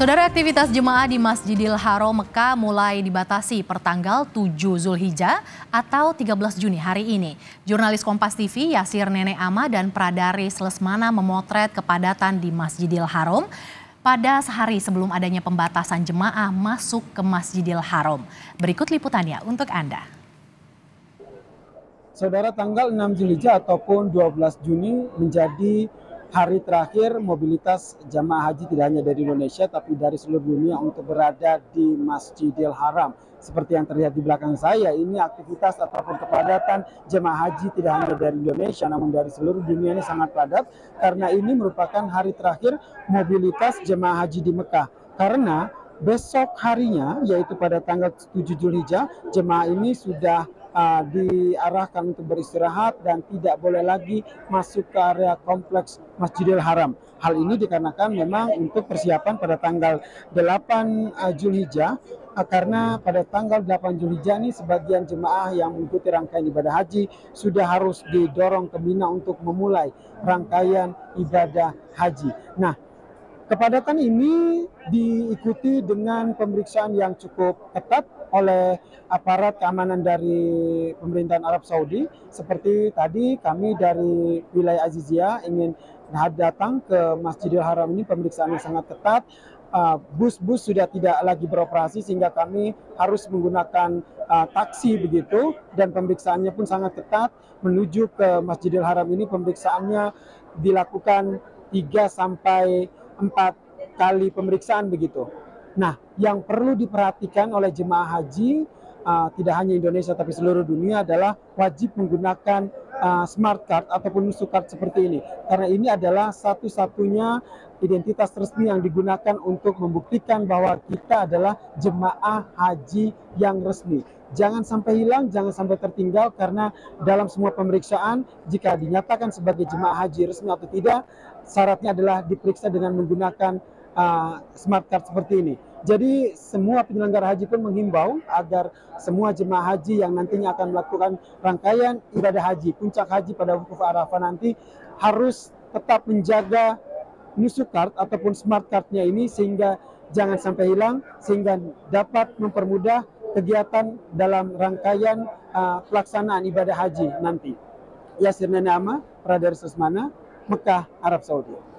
Saudara, aktivitas jemaah di Masjidil Haram Mekah mulai dibatasi pertanggal 7 Zulhijjah atau 13 Juni hari ini. Jurnalis Kompas TV Yasir Nenek Ama dan Pradaris Lesmana memotret kepadatan di Masjidil Haram pada sehari sebelum adanya pembatasan jemaah masuk ke Masjidil Haram. Berikut liputannya untuk Anda. Saudara, tanggal 6 Zulhijjah ataupun 12 Juni menjadi hari terakhir mobilitas jamaah haji tidak hanya dari Indonesia tapi dari seluruh dunia untuk berada di Masjidil Haram. Seperti yang terlihat di belakang saya, ini aktivitas ataupun kepadatan jemaah haji tidak hanya dari Indonesia namun dari seluruh dunia ini sangat padat karena ini merupakan hari terakhir mobilitas jemaah haji di Mekah. Karena besok harinya, yaitu pada tanggal 7 Zulhijjah, jemaah ini sudah diarahkan untuk beristirahat dan tidak boleh lagi masuk ke area kompleks Masjidil Haram. Hal ini dikarenakan memang untuk persiapan pada tanggal 8 Zulhijjah, karena pada tanggal 8 Zulhijjah ini sebagian jemaah yang mengikuti rangkaian ibadah haji sudah harus didorong ke Mina untuk memulai rangkaian ibadah haji. Nah, kepadatan ini diikuti dengan pemeriksaan yang cukup ketat oleh aparat keamanan dari pemerintahan Arab Saudi. Seperti tadi kami dari wilayah Azizia ingin datang ke Masjidil Haram ini, pemeriksaannya sangat ketat. Bus-bus sudah tidak lagi beroperasi sehingga kami harus menggunakan taksi begitu, dan pemeriksaannya pun sangat ketat. Menuju ke Masjidil Haram ini pemeriksaannya dilakukan 3 sampai 4 kali pemeriksaan begitu. Nah, yang perlu diperhatikan oleh jemaah haji tidak hanya Indonesia tapi seluruh dunia adalah wajib menggunakan smart card ataupun nusuk card seperti ini. Karena ini adalah satu-satunya identitas resmi yang digunakan untuk membuktikan bahwa kita adalah jemaah haji yang resmi. Jangan sampai hilang, jangan sampai tertinggal, karena dalam semua pemeriksaan jika dinyatakan sebagai jemaah haji resmi atau tidak, syaratnya adalah diperiksa dengan menggunakan smart card seperti ini. Jadi semua penyelenggara haji pun menghimbau agar semua jemaah haji yang nantinya akan melakukan rangkaian ibadah haji, puncak haji pada wukuf Arafah nanti, harus tetap menjaga nusuk card ataupun smart cardnya ini sehingga jangan sampai hilang, sehingga dapat mempermudah kegiatan dalam rangkaian pelaksanaan ibadah haji nanti. Yasir Nenek Ama, Pradaris Lesmana, Mekah, Arab Saudi.